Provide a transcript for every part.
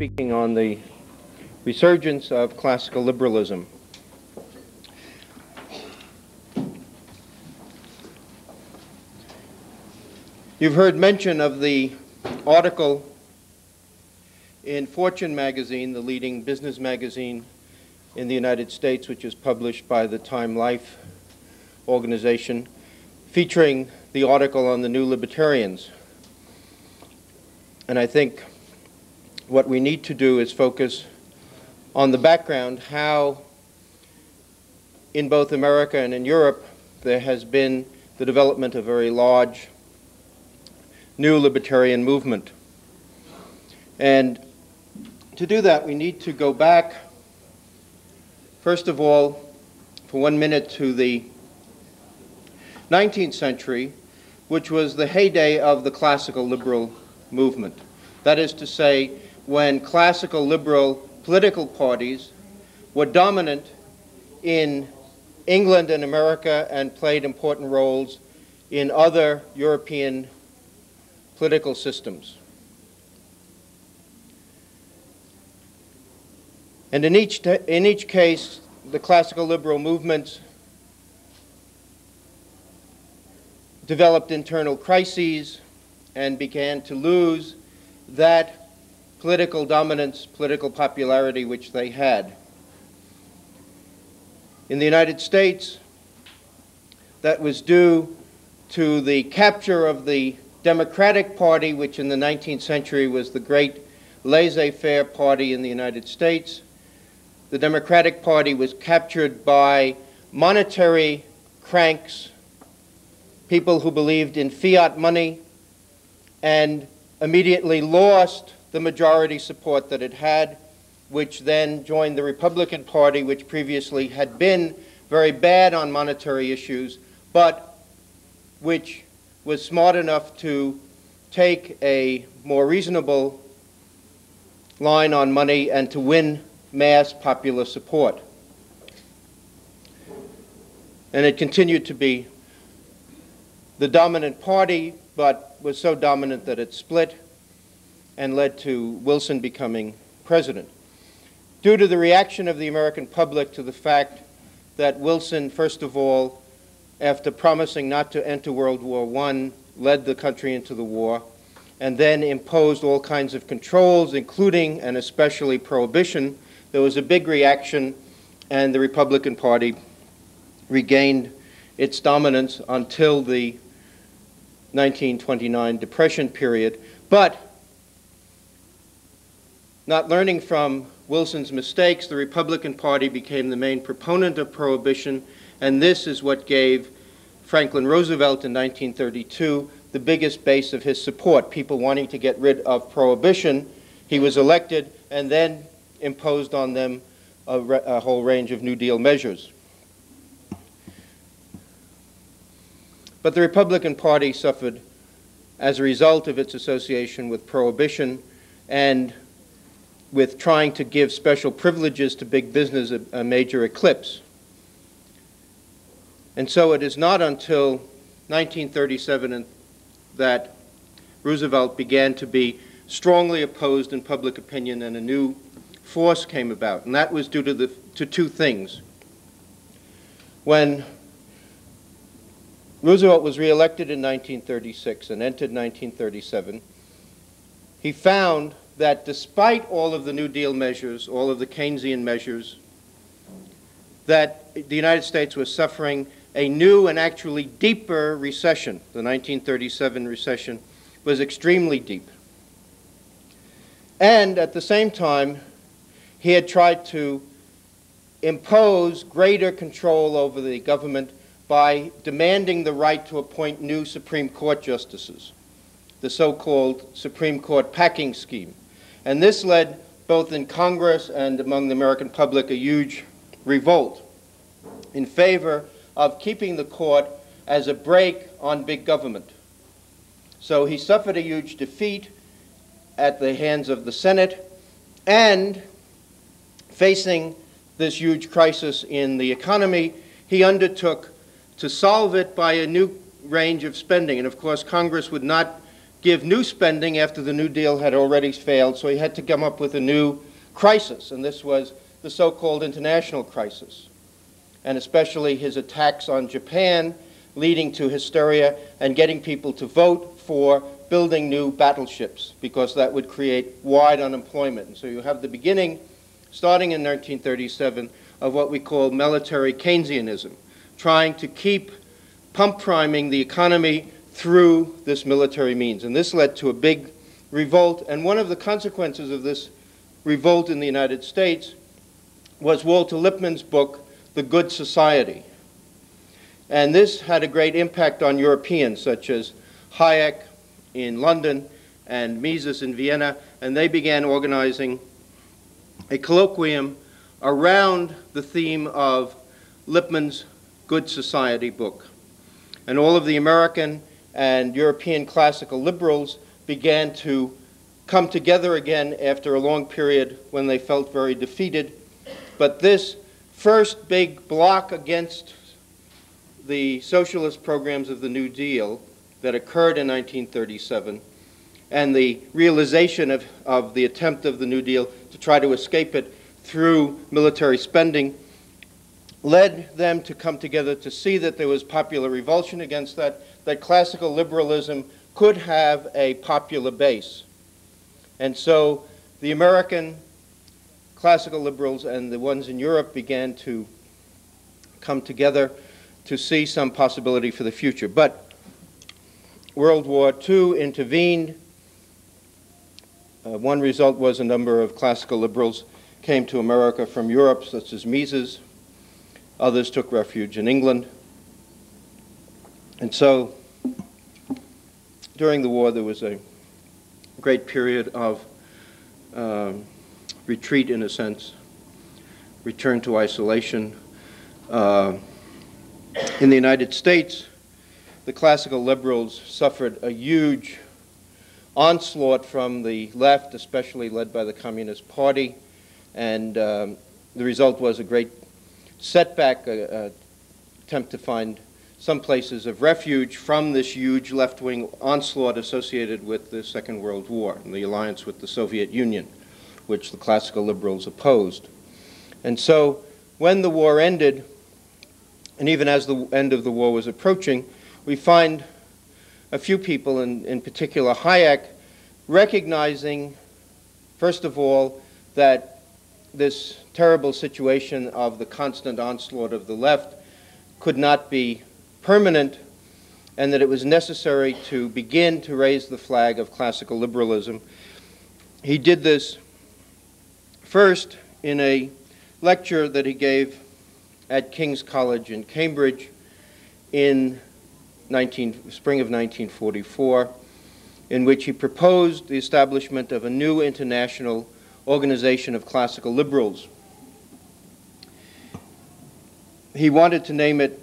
speaking on the resurgence of classical liberalism. You've heard mention of the article in Fortune magazine, the leading business magazine in the United States, which is published by the Time Life organization, featuring the article on the new libertarians. And I think what we need to do is focus on the background, how in both America and in Europe there has been the development of a very large new libertarian movement. And to do that, we need to go back, first of all, for 1 minute to the 19th century, which was the heyday of the classical liberal movement. That is to say, when classical liberal political parties were dominant in England and America and played important roles in other European political systems. And in each case, the classical liberal movements developed internal crises and began to lose that political dominance, political popularity which they had. In the United States, that was due to the capture of the Democratic Party, which in the 19th century was the great laissez-faire party in the United States. The Democratic Party was captured by monetary cranks, people who believed in fiat money, and immediately lost the majority support that it had, which then joined the Republican Party, which previously had been very bad on monetary issues, but which was smart enough to take a more reasonable line on money and to win mass popular support. And it continued to be the dominant party, but was so dominant that it split and led to Wilson becoming president. Due to the reaction of the American public to the fact that Wilson, first of all, after promising not to enter World War I, led the country into the war, and then imposed all kinds of controls, including and especially prohibition, there was a big reaction, and the Republican Party regained its dominance until the 1929 Depression period. But not learning from Wilson's mistakes, the Republican Party became the main proponent of prohibition, and this is what gave Franklin Roosevelt in 1932 the biggest base of his support, people wanting to get rid of prohibition. He was elected and then imposed on them a whole range of New Deal measures. But the Republican Party suffered as a result of its association with prohibition and with trying to give special privileges to big business a major eclipse. And so it is not until 1937 that Roosevelt began to be strongly opposed in public opinion and a new force came about. And that was due to two things. When Roosevelt was reelected in 1936 and entered 1937, he found that despite all of the New Deal measures, all of the Keynesian measures, that the United States was suffering a new and actually deeper recession. The 1937 recession was extremely deep. And at the same time, he had tried to impose greater control over the government by demanding the right to appoint new Supreme Court justices, the so-called Supreme Court packing scheme. And this led, both in Congress and among the American public, a huge revolt in favor of keeping the court as a brake on big government. So he suffered a huge defeat at the hands of the Senate, and facing this huge crisis in the economy, he undertook to solve it by a new range of spending. And of course, Congress would not give new spending after the New Deal had already failed, so he had to come up with a new crisis, and this was the so-called international crisis, and especially his attacks on Japan, leading to hysteria and getting people to vote for building new battleships, because that would create wide unemployment. And so you have the beginning, starting in 1937, of what we call military Keynesianism, trying to keep pump priming the economy through this military means. And this led to a big revolt, and one of the consequences of this revolt in the United States was Walter Lippmann's book, The Good Society. And this had a great impact on Europeans, such as Hayek in London and Mises in Vienna, and they began organizing a colloquium around the theme of Lippmann's Good Society book. And all of the American and European classical liberals began to come together again after a long period when they felt very defeated. But this first big block against the socialist programs of the New Deal that occurred in 1937 and the realization of the attempt of the New Deal to try to escape it through military spending led them to come together to see that there was popular revulsion against that classical liberalism could have a popular base. And so the American classical liberals and the ones in Europe began to come together to see some possibility for the future. But World War II intervened. One result was a number of classical liberals came to America from Europe, such as Mises. Others took refuge in England. And so during the war, there was a great period of retreat, in a sense, return to isolation. In the United States, the classical liberals suffered a huge onslaught from the left, especially led by the Communist Party, and the result was a great setback, attempt to find some places of refuge from this huge left-wing onslaught associated with the Second World War and the alliance with the Soviet Union, which the classical liberals opposed. And so when the war ended, and even as the end of the war was approaching, we find a few people, in particular Hayek, recognizing, first of all, that this terrible situation of the constant onslaught of the left could not be permanent, and that it was necessary to begin to raise the flag of classical liberalism. He did this first in a lecture that he gave at King's College in Cambridge in spring of 1944, in which he proposed the establishment of a new international organization of classical liberals. He wanted to name it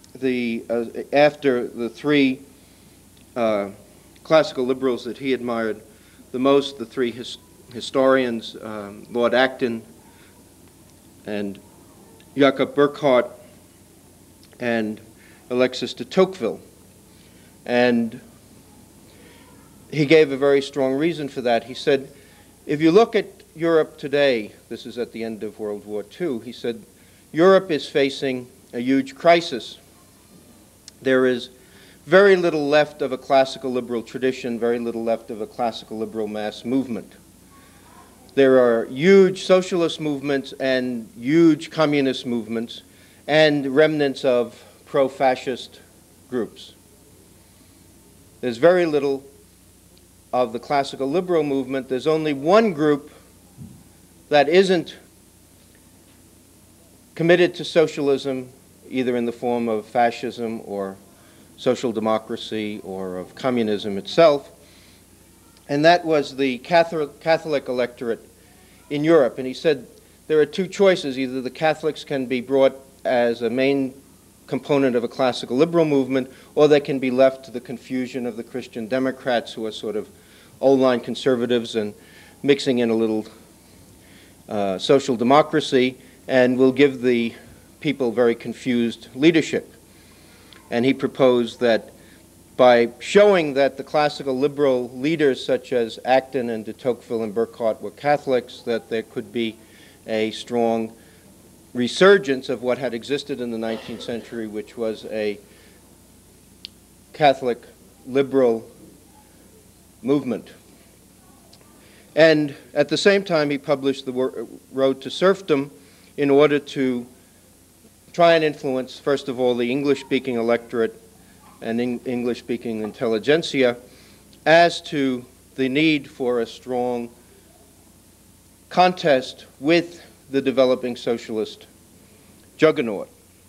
after the three classical liberals that he admired the most, the three historians, Lord Acton and Jakob Burckhardt and Alexis de Tocqueville. And he gave a very strong reason for that. He said, if you look at Europe today, this is at the end of World War II, he said, Europe is facing a huge crisis. There is very little left of a classical liberal tradition, very little left of a classical liberal mass movement. There are huge socialist movements and huge communist movements and remnants of pro-fascist groups. There's very little of the classical liberal movement. There's only one group that isn't committed to socialism, either in the form of fascism or social democracy or of communism itself, and that was the Catholic electorate in Europe. And he said there are two choices. Either the Catholics can be brought as a main component of a classical liberal movement, or they can be left to the confusion of the Christian Democrats, who are sort of old-line conservatives and mixing in a little social democracy, and will give the people very confused leadership. And he proposed that by showing that the classical liberal leaders such as Acton and de Tocqueville and Burckhardt were Catholics, that there could be a strong resurgence of what had existed in the 19th century, which was a Catholic liberal movement. And at the same time, he published The Road to Serfdom in order to try and influence, first of all, the English-speaking electorate and English-speaking intelligentsia as to the need for a strong contest with the developing socialist juggernaut.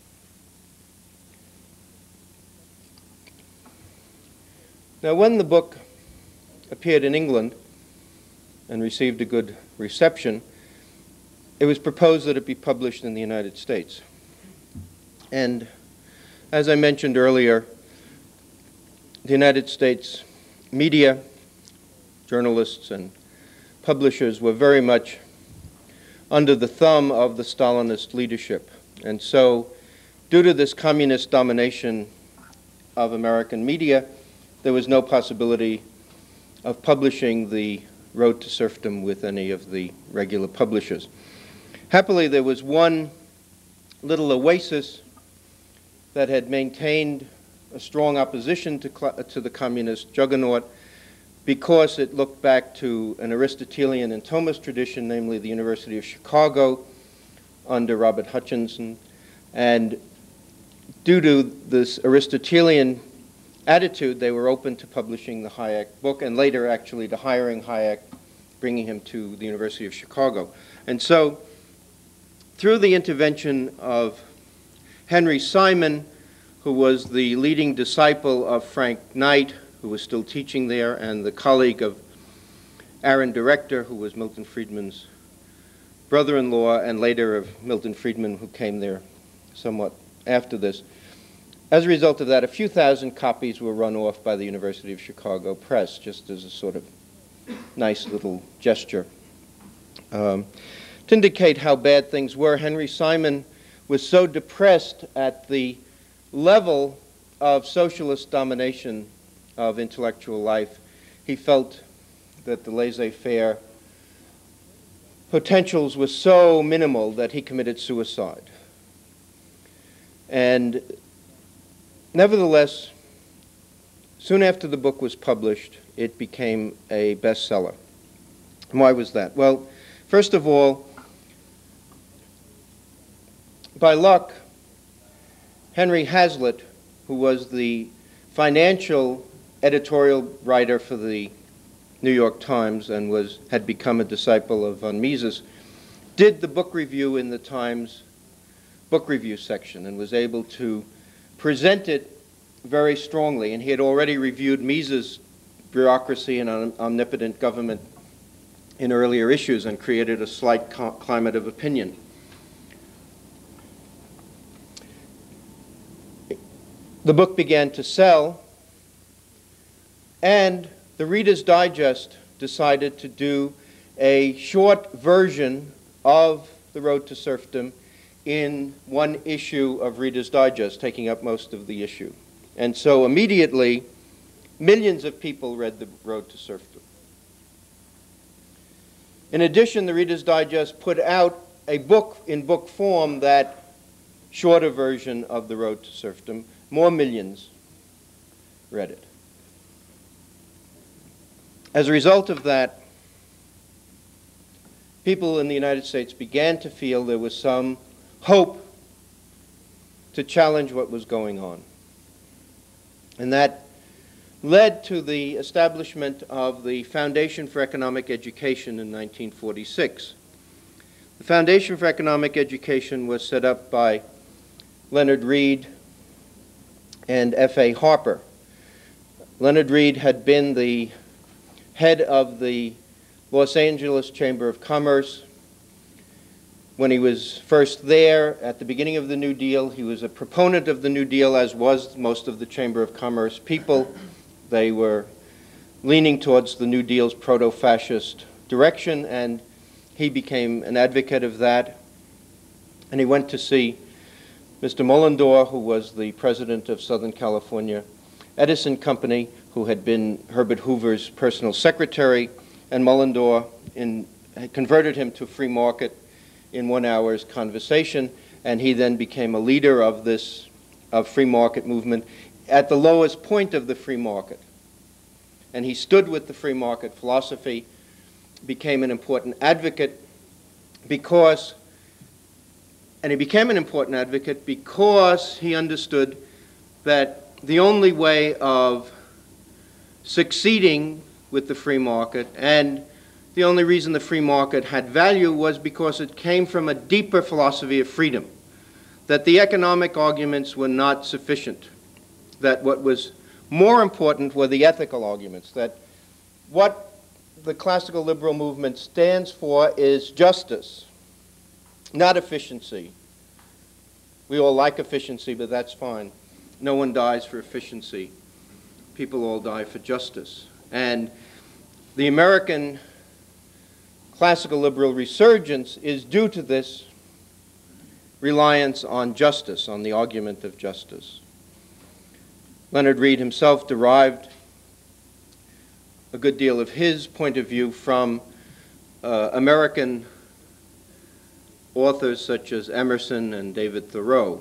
Now, when the book appeared in England and received a good reception, it was proposed that it be published in the United States. And as I mentioned earlier, the United States media, journalists, and publishers were very much under the thumb of the Stalinist leadership. And so, due to this communist domination of American media, there was no possibility of publishing The Road to Serfdom with any of the regular publishers. Happily, there was one little oasis that had maintained a strong opposition to the communist juggernaut because it looked back to an Aristotelian and Thomist tradition, namely the University of Chicago under Robert Hutchinson. And due to this Aristotelian attitude, they were open to publishing the Hayek book and later actually to hiring Hayek, bringing him to the University of Chicago. And so, through the intervention of Henry Simon, who was the leading disciple of Frank Knight, who was still teaching there, and the colleague of Aaron Director, who was Milton Friedman's brother-in-law, and later of Milton Friedman, who came there somewhat after this. As a result of that, a few thousand copies were run off by the University of Chicago Press, just as a sort of nice little gesture. To indicate how bad things were, Henry Simon was so depressed at the level of socialist domination of intellectual life, he felt that the laissez-faire potentials were so minimal that he committed suicide. And nevertheless, soon after the book was published, it became a bestseller. And why was that? Well, first of all, by luck, Henry Hazlitt, who was the financial editorial writer for the New York Times and had become a disciple of von Mises, did the book review in the Times book review section and was able to present it very strongly. And he had already reviewed Mises' bureaucracy and omnipotent government in earlier issues and created a slight climate of opinion. The book began to sell, and the Reader's Digest decided to do a short version of The Road to Serfdom in one issue of Reader's Digest, taking up most of the issue. And so immediately, millions of people read The Road to Serfdom. In addition, the Reader's Digest put out a book in book form, that shorter version of The Road to Serfdom. More millions read it. As a result of that, people in the United States began to feel there was some hope to challenge what was going on. And that led to the establishment of the Foundation for Economic Education in 1946. The Foundation for Economic Education was set up by Leonard Read and F.A. Harper. Leonard Read had been the head of the Los Angeles Chamber of Commerce. When he was first there at the beginning of the New Deal, he was a proponent of the New Deal, as was most of the Chamber of Commerce people. They were leaning towards the New Deal's proto-fascist direction, and he became an advocate of that. And he went to see Mr. Mullendore, who was the president of Southern California Edison Company, who had been Herbert Hoover's personal secretary, and Mullendorf had converted him to free market in 1 hour's conversation, and he then became a leader of this free market movement at the lowest point of the free market. And he stood with the free market philosophy, became an important advocate because he understood that the only way of succeeding with the free market, and the only reason the free market had value, was because it came from a deeper philosophy of freedom, that the economic arguments were not sufficient, that what was more important were the ethical arguments, that what the classical liberal movement stands for is justice, not efficiency. We all like efficiency, but that's fine. No one dies for efficiency. People all die for justice. And the American classical liberal resurgence is due to this reliance on justice, on the argument of justice. Leonard Read himself derived a good deal of his point of view from American authors such as Emerson and David Thoreau.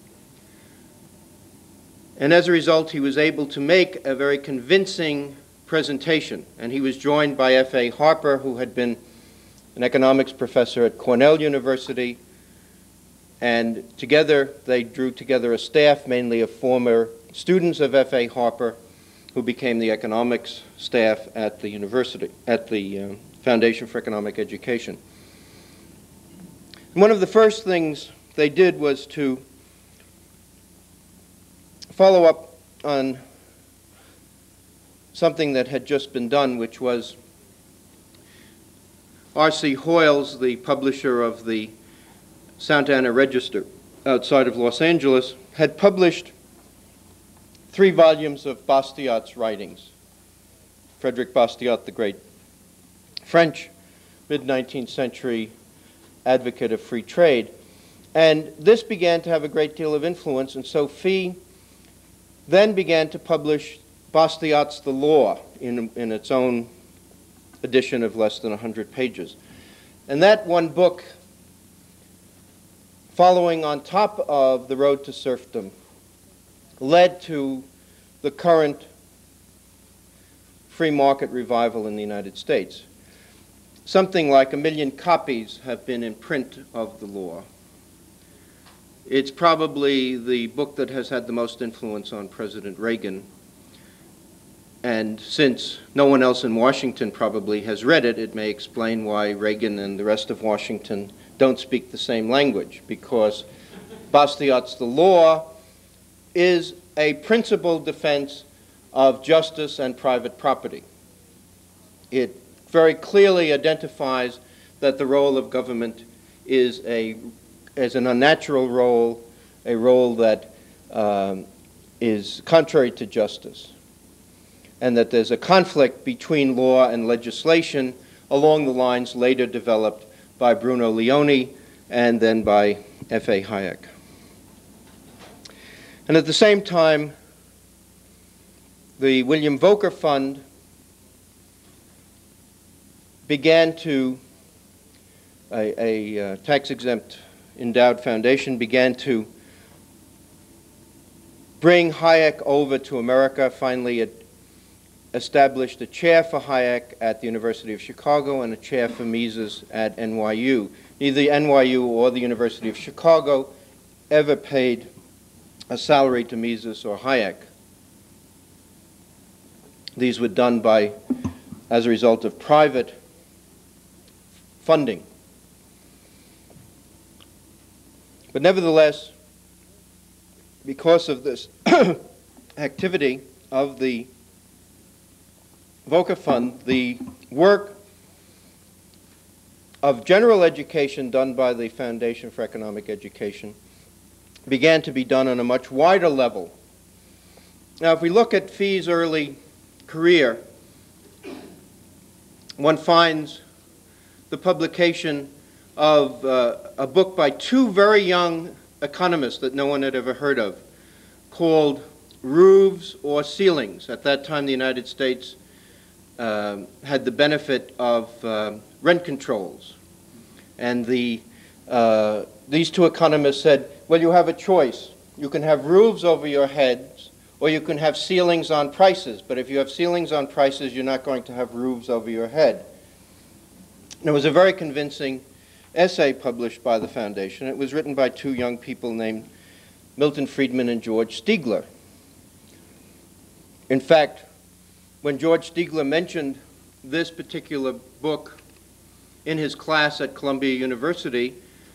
And as a result, he was able to make a very convincing presentation. And he was joined by F.A. Harper, who had been an economics professor at Cornell University. And together, they drew together a staff, mainly of former students of F.A. Harper, who became the economics staff at the university, at the Foundation for Economic Education. And one of the first things they did was to follow up on something that had just been done, which was R.C. Hoyles, the publisher of the Santa Ana Register outside of Los Angeles, had published 3 volumes of Bastiat's writings. Frederick Bastiat, the great French mid-19th century advocate of free trade. And this began to have a great deal of influence, and so Fee then began to publish Bastiat's The Law in its own edition of less than 100 pages. And that one book, following on top of The Road to Serfdom, led to the current free market revival in the United States. Something like 1 million copies have been in print of The Law. It's probably the book that has had the most influence on President Reagan. And since no one else in Washington probably has read it, it may explain why Reagan and the rest of Washington don't speak the same language, because Bastiat's The Law is a principled defense of justice and private property. It very clearly identifies that the role of government is an unnatural role, a role that is contrary to justice, and that there's a conflict between law and legislation along the lines later developed by Bruno Leone and then by F.A. Hayek. And at the same time, the William Volcker Fund began to, a tax-exempt endowed foundation began to bring Hayek over to America. Finally, it established a chair for Hayek at the University of Chicago and a chair for Mises at NYU. Neither NYU or the University of Chicago ever paid a salary to Mises or Hayek. These were done as a result of private funding. But nevertheless, because of this activity of the Volcker Fund, the work of general education done by the Foundation for Economic Education began to be done on a much wider level. Now, if we look at Fee's early career, one finds the publication of a book by 2 very young economists that no one had ever heard of, called roofs or ceilings. At that time, the United States had the benefit of rent controls. And these two economists said, well, you have a choice. You can have roofs over your heads, or you can have ceilings on prices. But if you have ceilings on prices, you're not going to have roofs over your head. And it was a very convincing essay published by the foundation. It was written by two young people named Milton Friedman and George Stigler. In fact, when George Stigler mentioned this particular book in his class at Columbia University,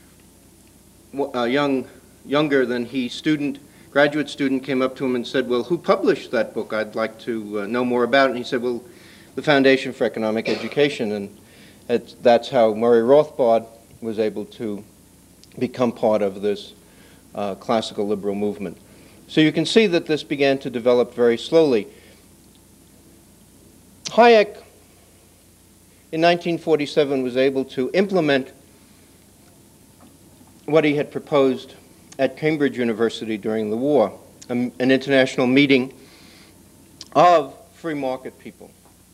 a younger than he graduate student came up to him and said, well, who published that book? I'd like to know more about it. And he said, well, the Foundation for Economic Education. And that's how Murray Rothbard was able to become part of this classical liberal movement. So you can see that this began to develop very slowly. Hayek, in 1947, was able to implement what he had proposed at Cambridge University during the war, an international meeting of free market people.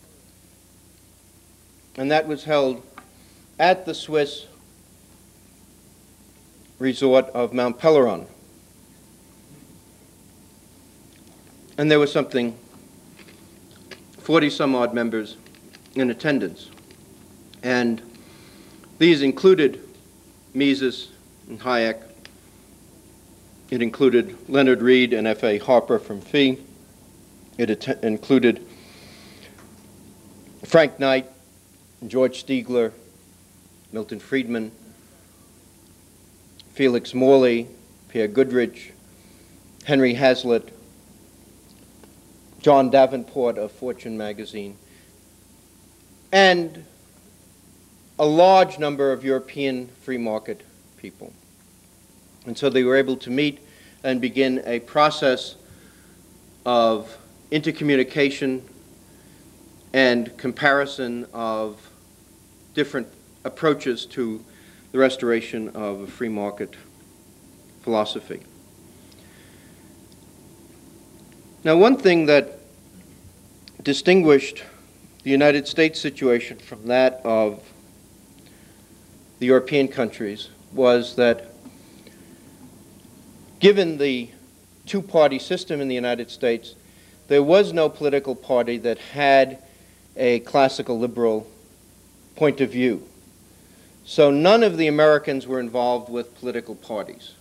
And that was held at the Swiss resort of Mount Peleron. And there was something 40-some-odd members in attendance. And these included Mises and Hayek. It included Leonard Read and F.A. Harper from Fee. It included Frank Knight, George Stigler, Milton Friedman, Felix Morley, Pierre Goodrich, Henry Hazlitt, John Davenport of Fortune magazine, and a large number of European free market people. And so they were able to meet and begin a process of intercommunication and comparison of different approaches to the restoration of a free market philosophy. Now, one thing that distinguished the United States situation from that of the European countries was that given the two-party system in the United States, there was no political party that had a classical liberal point of view. So none of the Americans were involved with political parties.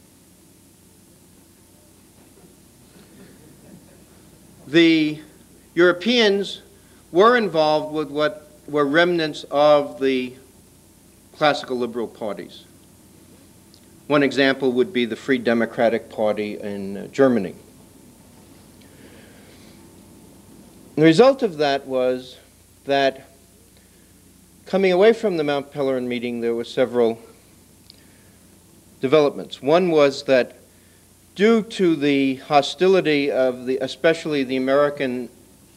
The Europeans were involved with what were remnants of the classical liberal parties. One example would be the Free Democratic Party in Germany. The result of that was that coming away from the Mount Peleron meeting, there were several developments. One was that due to the hostility of especially the Americans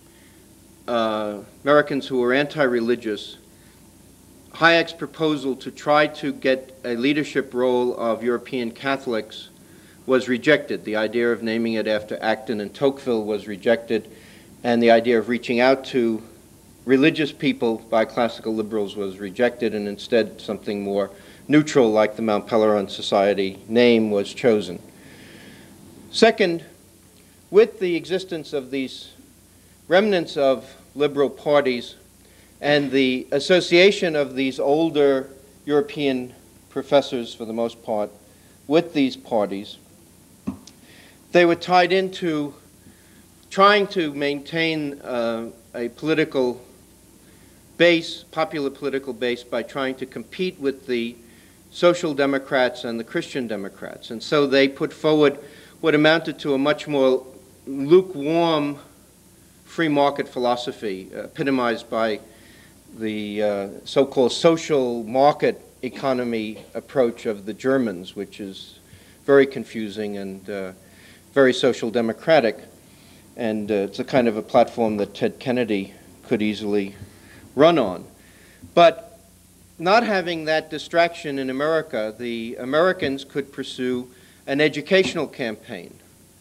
who were anti-religious, Hayek's proposal to try to get a leadership role of European Catholics was rejected. The idea of naming it after Acton and Tocqueville was rejected, and the idea of reaching out to religious people by classical liberals was rejected, and instead something more neutral like the Mount Peleron Society name was chosen. Second, with the existence of these remnants of liberal parties and the association of these older European professors, for the most part, with these parties, they were tied into trying to maintain a political base, popular political base, by trying to compete with the Social Democrats and the Christian Democrats. And so they put forward what amounted to a much more lukewarm free market philosophy, epitomized by the so-called social market economy approach of the Germans, which is very confusing and very social democratic. And it's a kind of a platform that Ted Kennedy could easily run on. But not having that distraction in America, the Americans could pursue an educational campaign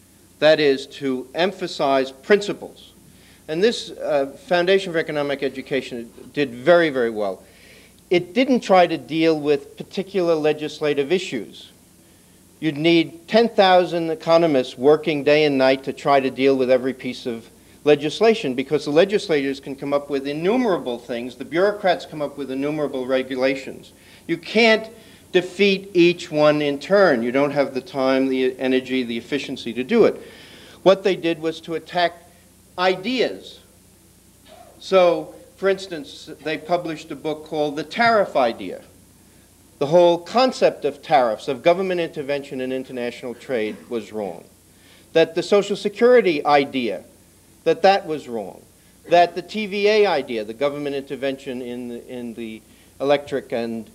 That is, to emphasize principles. And this Foundation for Economic Education did very, very well. It didn't try to deal with particular legislative issues. You'd need 10,000 economists working day and night to try to deal with every piece of legislation, because the legislators can come up with innumerable things. The bureaucrats come up with innumerable regulations. You can't defeat each one in turn. You don't have the time, the energy, the efficiency to do it. What they did was to attack ideas. So, for instance, they published a book called The Tariff Idea. The whole concept of tariffs, of government intervention in international trade, was wrong. That the Social Security idea, that was wrong. That the TVA idea, the government intervention in the electric and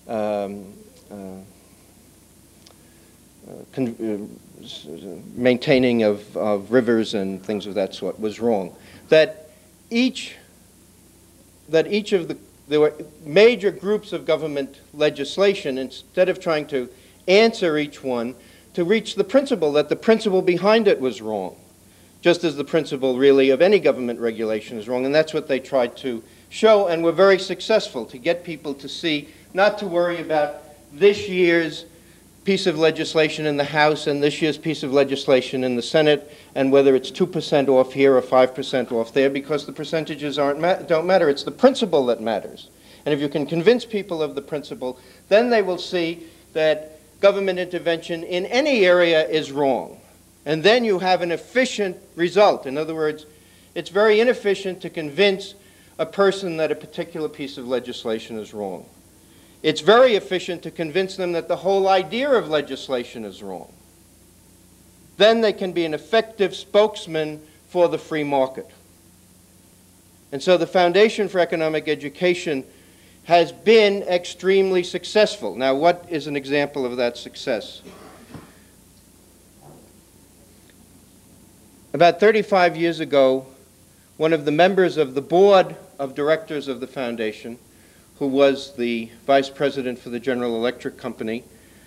maintaining of rivers and things of that sort, was wrong. That each of there were major groups of government legislation, instead of trying to answer each one, to reach the principle, that the principle behind it was wrong, just as the principle really of any government regulation is wrong. And that's what they tried to show, and were very successful, to get people to see, not to worry about this year's piece of legislation in the House and this year's piece of legislation in the Senate, and whether it's 2% off here or 5% off there, because the percentages don't matter. It's the principle that matters. And if you can convince people of the principle, then they will see that government intervention in any area is wrong. And then you have an efficient result. In other words, it's very inefficient to convince a person that a particular piece of legislation is wrong. It's very efficient to convince them that the whole idea of legislation is wrong. Then they can be an effective spokesman for the free market. And so the Foundation for Economic Education has been extremely successful. Now, what is an example of that success? About 35 years ago, one of the members of the board of directors of the foundation, who was the vice president for the General Electric Company,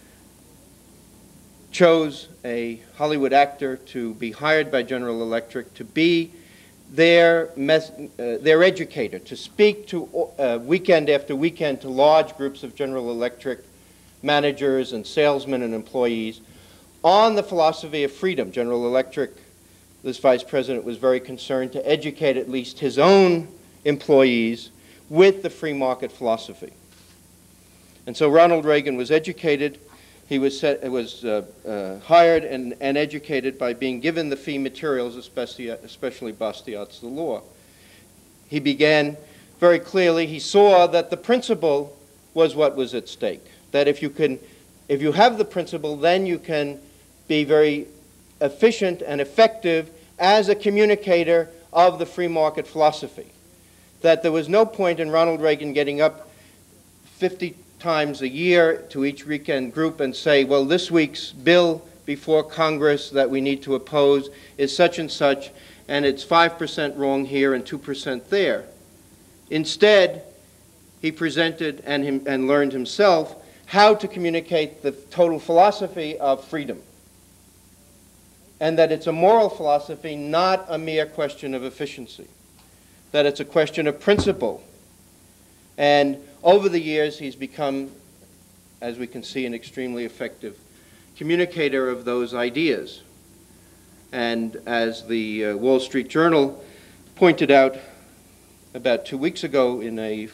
chose a Hollywood actor to be hired by General Electric to be their educator, to speak to weekend after weekend to large groups of General Electric managers and salesmen and employees on the philosophy of freedom. General Electric, this vice president, was very concerned to educate at least his own employees with the free market philosophy. And so Ronald Reagan was educated. He was hired and educated by being given the fee materials, especially Bastiat's The Law. He began very clearly, he saw that the principle was what was at stake. That if you have the principle, then you can be very efficient and effective as a communicator of the free market philosophy. That there was no point in Ronald Reagan getting up 50 times a year to each weekend group and say, well, this week's bill before Congress that we need to oppose is such and such, and it's 5% wrong here and 2% there. Instead, he presented and learned himself how to communicate the total philosophy of freedom. And that it's a moral philosophy, not a mere question of efficiency. That it's a question of principle. And over the years, he's become, as we can see, an extremely effective communicator of those ideas. And as the Wall Street Journal pointed out about 2 weeks ago in a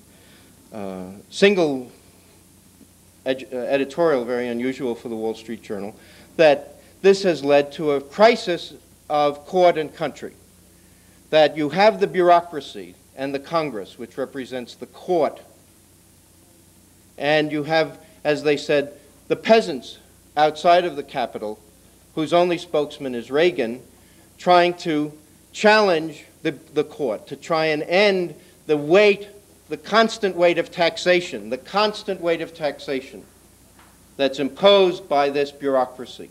single editorial, very unusual for the Wall Street Journal, that this has led to a crisis of court and country. That you have the bureaucracy and the Congress, which represents the court, and you have, as they said, the peasants outside of the Capitol, whose only spokesman is Reagan, trying to challenge the court, to try and end the constant weight of taxation, that's imposed by this bureaucracy.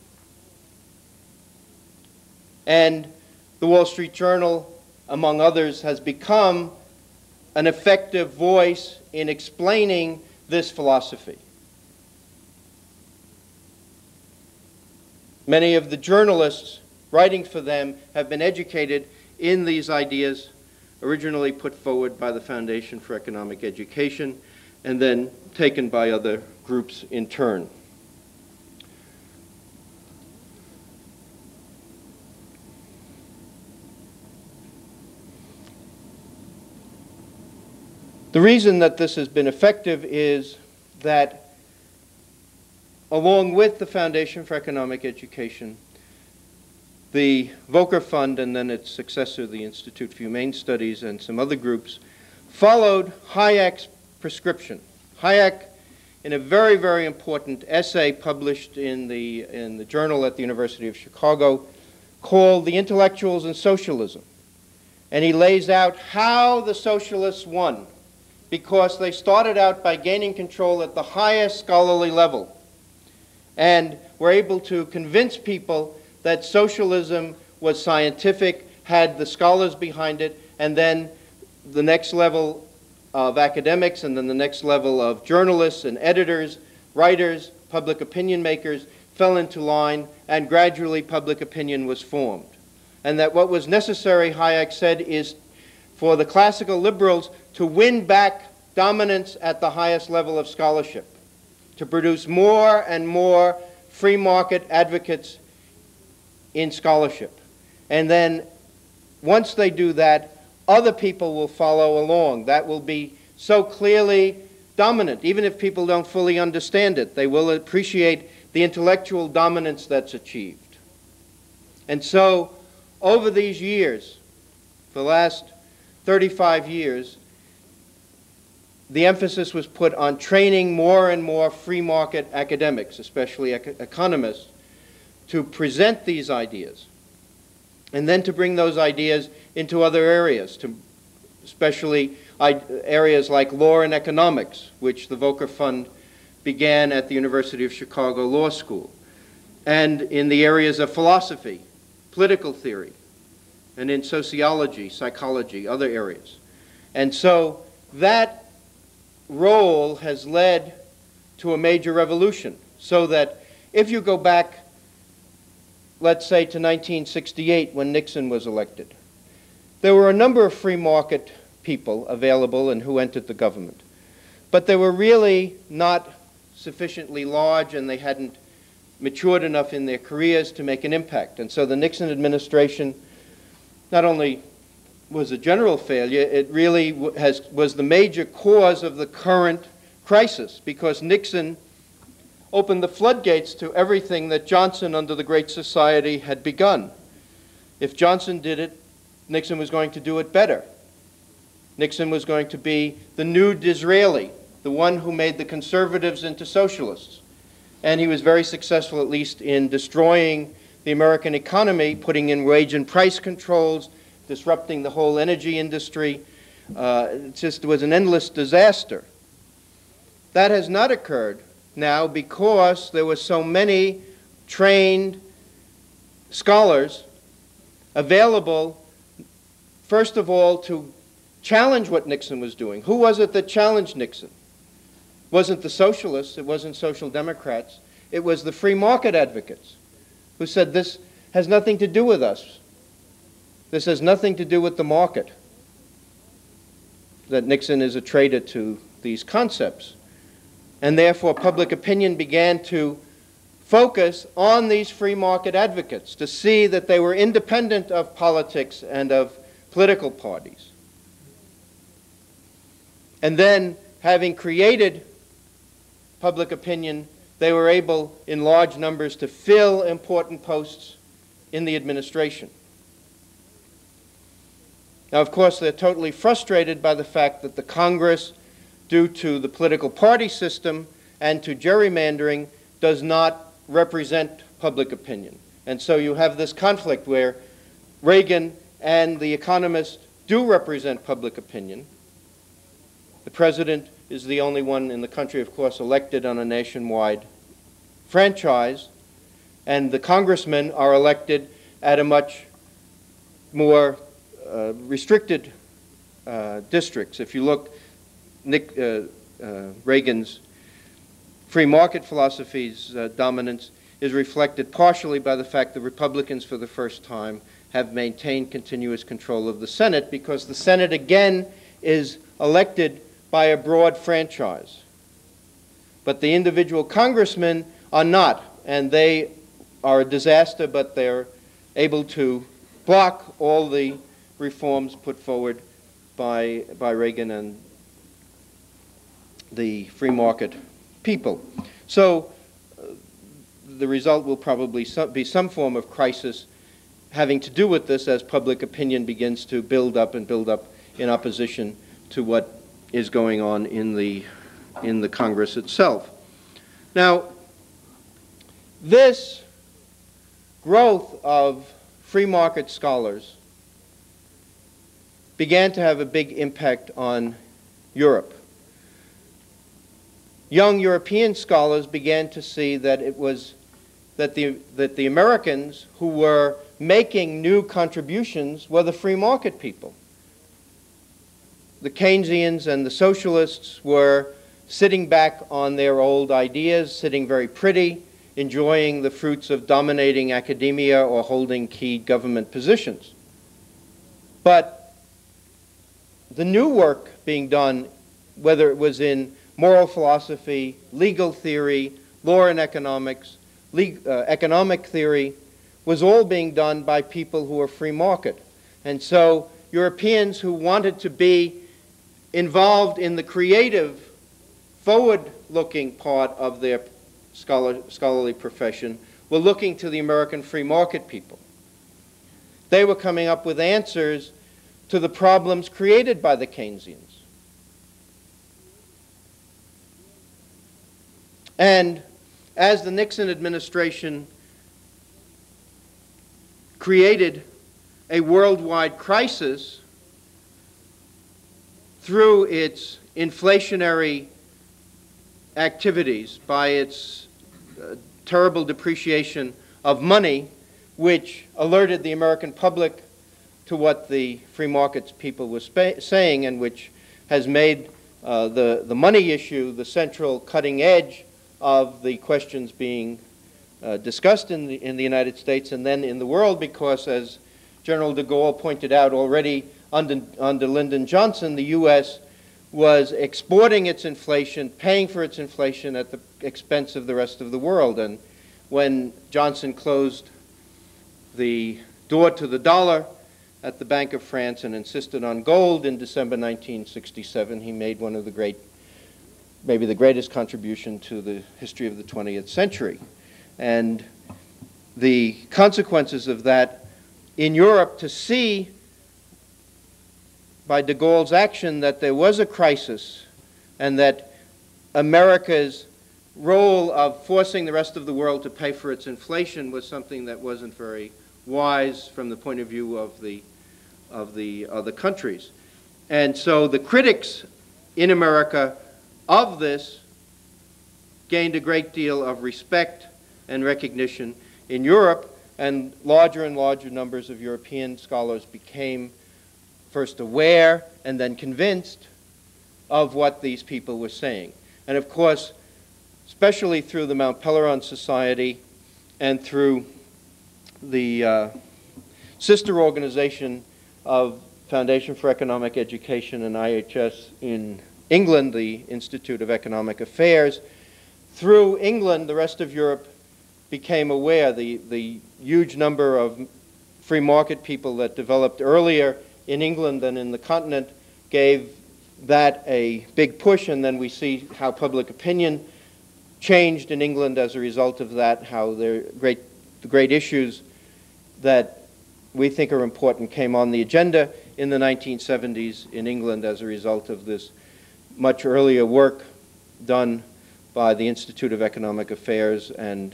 And the Wall Street Journal, among others, has become an effective voice in explaining this philosophy. Many of the journalists writing for them have been educated in these ideas originally put forward by the Foundation for Economic Education and then taken by other groups in turn. The reason that this has been effective is that along with the Foundation for Economic Education, the Volcker Fund and then its successor, the Institute for Humane Studies, and some other groups followed Hayek's prescription. Hayek, in a very, very important essay published in the journal at the University of Chicago, called The Intellectuals and Socialism. And he lays out how the socialists won, because they started out by gaining control at the highest scholarly level and were able to convince people that socialism was scientific, had the scholars behind it, and then the next level of academics, and then the next level of journalists and editors, writers, public opinion makers fell into line, and gradually public opinion was formed. And that what was necessary, Hayek said, is for the classical liberals to win back dominance at the highest level of scholarship, to produce more and more free market advocates in scholarship. And then once they do that, other people will follow along. That will be so clearly dominant. Even if people don't fully understand it, they will appreciate the intellectual dominance that's achieved. And so over these years, for the last 35 years, the emphasis was put on training more and more free market academics, especially economists, to present these ideas, and then to bring those ideas into other areas, especially areas like law and economics, which the Volcker Fund began at the University of Chicago Law School, and in the areas of philosophy, political theory, and in sociology, psychology, other areas. And so that role has led to a major revolution, so that if you go back, let's say, to 1968 when Nixon was elected, there were a number of free market people available and who entered the government. But they were really not sufficiently large, and they hadn't matured enough in their careers to make an impact. And so the Nixon administration not only was a general failure, it really was the major cause of the current crisis, because Nixon opened the floodgates to everything that Johnson under the Great Society had begun. If Johnson did it, Nixon was going to do it better. Nixon was going to be the new Disraeli, the one who made the conservatives into socialists. And he was very successful, at least, in destroying the American economy, putting in wage and price controls, disrupting the whole energy industry. It was an endless disaster. That has not occurred now because there were so many trained scholars available, first of all, to challenge what Nixon was doing. Who was it that challenged Nixon? It wasn't the socialists, it wasn't social democrats, it was the free market advocates who said this has nothing to do with us. This has nothing to do with the market, that Nixon is a traitor to these concepts. And therefore, public opinion began to focus on these free market advocates, to see that they were independent of politics and of political parties. And then, having created public opinion, they were able, in large numbers, to fill important posts in the administration. Now, of course, they're totally frustrated by the fact that the Congress, due to the political party system and to gerrymandering, does not represent public opinion. And so you have this conflict where Reagan and the economists do represent public opinion. The president is the only one in the country, of course, elected on a nationwide franchise, and the congressmen are elected at a much more restricted districts. If you look, Reagan's free market philosophy's dominance is reflected partially by the fact that Republicans, for the first time, have maintained continuous control of the Senate, because the Senate, again, is elected by a broad franchise. But the individual congressmen are not, and they are a disaster, but they're able to block all the reforms put forward by Reagan and the free market people. So the result will probably be some form of crisis having to do with this, as public opinion begins to build up in opposition to what is going on in the Congress itself. Now, this growth of free market scholars began to have a big impact on Europe. Young European scholars began to see that it was that the Americans who were making new contributions were the free market people. The Keynesians and the socialists were sitting back on their old ideas, sitting very pretty, enjoying the fruits of dominating academia or holding key government positions. But the new work being done, whether it was in moral philosophy, legal theory, law and economics, economic theory, was all being done by people who were free market. And so Europeans who wanted to be involved in the creative, forward-looking part of their scholarly profession were looking to the American free market people. They were coming up with answers to the problems created by the Keynesians. And as the Nixon administration created a worldwide crisis through its inflationary activities, by its terrible depreciation of money, which alerted the American public to what the free markets people were saying, and which has made the money issue the central cutting edge of the questions being discussed in the United States and then in the world, because, as General de Gaulle pointed out already under Lyndon Johnson, the U.S. was exporting its inflation, paying for its inflation at the expense of the rest of the world. And when Johnson closed the door to the dollar at the Bank of France and insisted on gold in December 1967, he made one of the great, maybe the greatest contribution to the history of the 20th century. And the consequences of that in Europe, to see by de Gaulle's action that there was a crisis and that America's role of forcing the rest of the world to pay for its inflation was something that wasn't very wise from the point of view of the other countries. And so the critics in America of this gained a great deal of respect and recognition in Europe, and larger numbers of European scholars became first aware and then convinced of what these people were saying. And of course, especially through the Mount Pelerin Society and through the sister organization of Foundation for Economic Education and IHS in England, the Institute of Economic Affairs, through England, the rest of Europe became aware. The huge number of free market people that developed earlier in England than in the continent gave that a big push, and then we see how public opinion changed in England as a result of that, how the great issues that we think are important came on the agenda in the 1970s in England as a result of this much earlier work done by the Institute of Economic Affairs and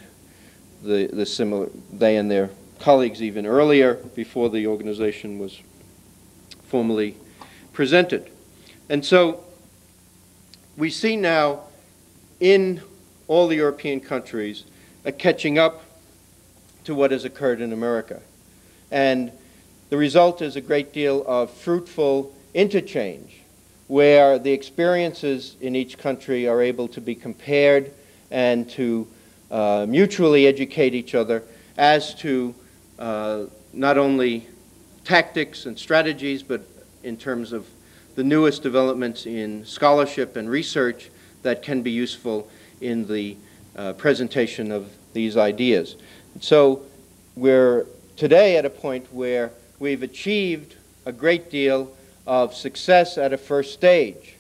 they and their colleagues even earlier, before the organization was formally presented. And so we see now in all the European countries a catching up to what has occurred in America. And the result is a great deal of fruitful interchange, where the experiences in each country are able to be compared and to mutually educate each other as to not only tactics and strategies, but in terms of the newest developments in scholarship and research that can be useful in the presentation of these ideas. So we're today at a point where we've achieved a great deal of success at a first stage.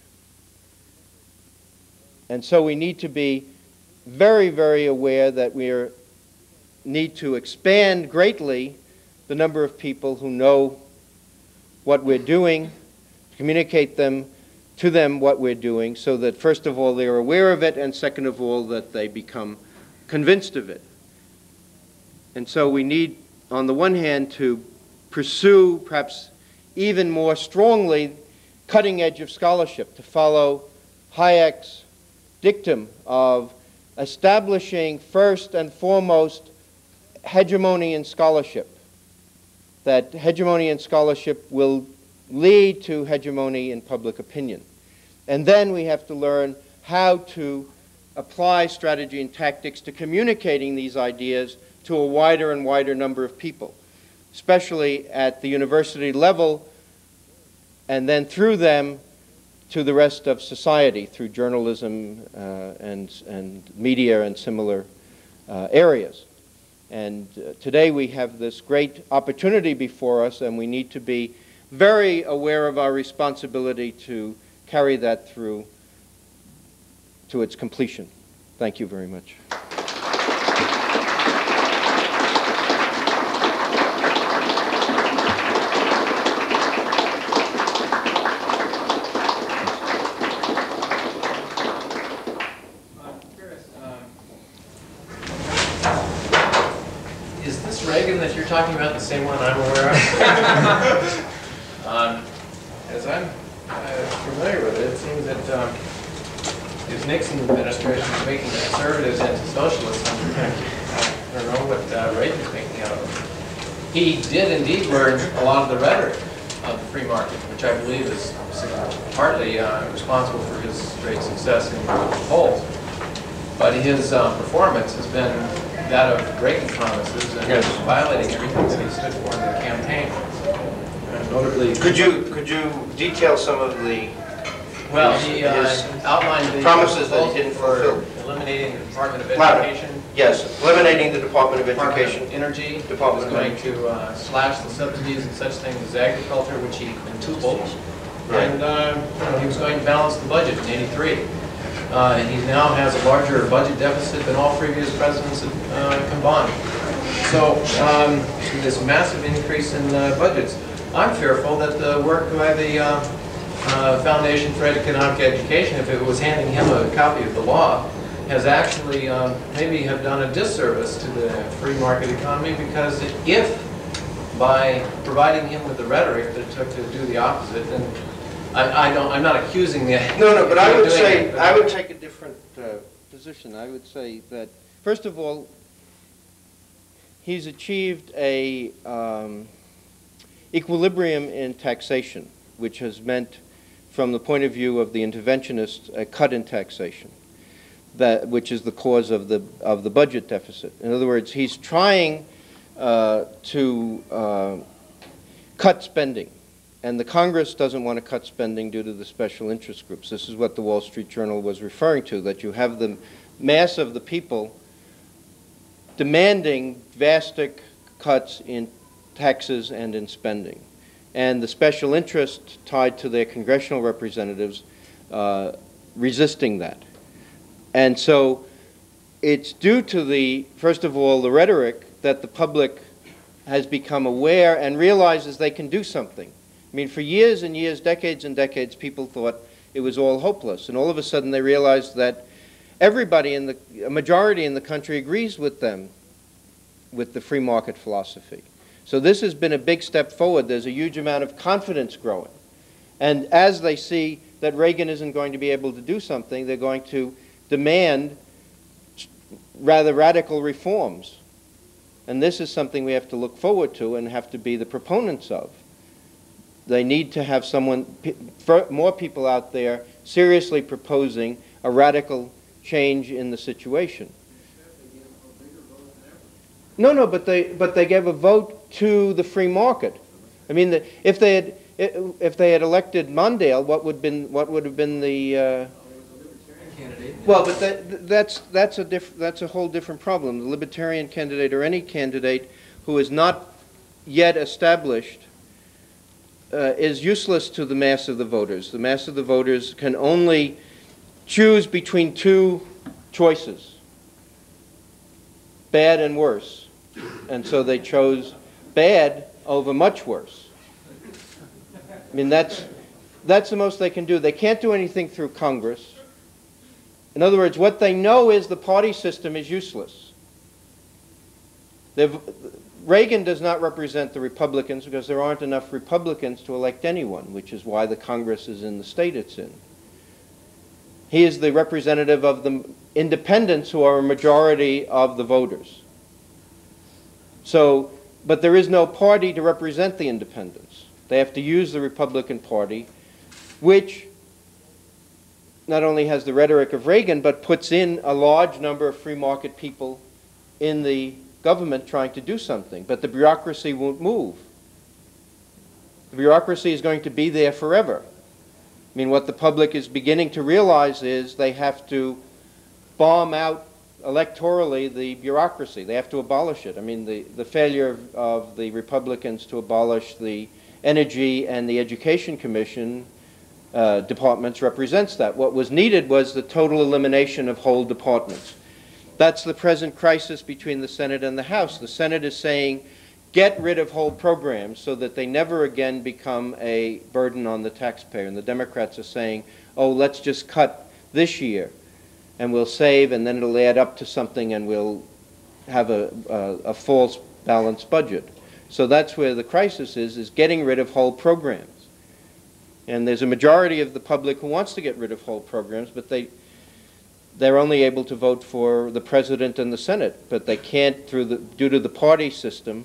And so we need to be very, very aware that we need to expand greatly the number of people who know what we're doing, communicate to them what we're doing, so that first of all they're aware of it, and second of all that they become convinced of it. And so we need, on the one hand, to pursue perhaps even more strongly cutting edge of scholarship, to follow Hayek's dictum of establishing first and foremost hegemony in scholarship. That hegemony in scholarship will lead to hegemony in public opinion. And then we have to learn how to apply strategy and tactics to communicating these ideas to a wider and wider number of people, especially at the university level, and then through them to the rest of society through journalism and media and similar areas. And today we have this great opportunity before us, and we need to be very aware of our responsibility to carry that through to its completion. Thank you very much. That you're talking about the same one I'm aware of? As I'm familiar with it, it seems that his Nixon administration is making conservatives into socialists. I don't know what Reagan's making out of it. He did indeed learn a lot of the rhetoric of the free market, which I believe is partly responsible for his great success in the polls. But his performance has been that of breaking promises and yes, violating everything that he stood for in the campaign. Notably, could you detail some of the he outlined the promises that he didn't fulfill? Eliminating the Department of Education. Yes, eliminating the Department of Education. Energy. Department was going to slash the subsidies and such things as agriculture, which he quintupled. Right. And he was going to balance the budget in '83. And he now has a larger budget deficit than all previous presidents combined. So this massive increase in budgets. I'm fearful that the work by the Foundation for Economic Education, if it was handing him a copy of the law, has actually maybe have done a disservice to the free market economy, because if by providing him with the rhetoric that it took to do the opposite, then I'm not accusing the... No, but I would say, I would take a different position. I would say that, first of all, he's achieved a equilibrium in taxation, which has meant, from the point of view of the interventionists, a cut in taxation, which is the cause of the budget deficit. In other words, he's trying to cut spending. And the Congress doesn't want to cut spending due to the special interest groups. This is what the Wall Street Journal was referring to, that you have the mass of the people demanding drastic cuts in taxes and in spending. And the special interest tied to their congressional representatives resisting that. And so it's due to the, first of all, the rhetoric that the public has become aware and realizes they can do something. I mean, for years and years, decades and decades, people thought it was all hopeless. And all of a sudden they realized that everybody a majority in the country agrees with them, with the free market philosophy. So this has been a big step forward. There's a huge amount of confidence growing. And as they see that Reagan isn't going to be able to do something, they're going to demand rather radical reforms. And this is something we have to look forward to and have to be the proponents of. They need to have more people out there seriously proposing a radical change in the situation. No, but they gave a vote to the free market. I mean, if they had elected Mondale, what would have been the well, but that's a whole different problem. The Libertarian candidate, or any candidate who is not yet established, is useless to the mass of the voters. The mass of the voters can only choose between two choices, bad and worse. And so they chose bad over much worse. I mean, that's the most they can do. They can't do anything through Congress. In other words, what they know is the party system is useless. Reagan does not represent the Republicans because there aren't enough Republicans to elect anyone, which is why the Congress is in the state it's in. He is the representative of the independents, who are a majority of the voters. So, but there is no party to represent the independents. They have to use the Republican Party, which not only has the rhetoric of Reagan, but puts in a large number of free market people in the government trying to do something. But the bureaucracy won't move. The bureaucracy is going to be there forever. I mean, what the public is beginning to realize is they have to bomb out electorally the bureaucracy. They have to abolish it. I mean, the failure of the Republicans to abolish the Energy and the Education Commission departments represents that. What was needed was the total elimination of whole departments. That's the present crisis between the Senate and the House. The Senate is saying, get rid of whole programs so that they never again become a burden on the taxpayer. And the Democrats are saying, oh, let's just cut this year and we'll save, and then it'll add up to something and we'll have a false balanced budget. So that's where the crisis is getting rid of whole programs. And there's a majority of the public who wants to get rid of whole programs, but they're only able to vote for the president and the Senate, but they can't, due to the party system,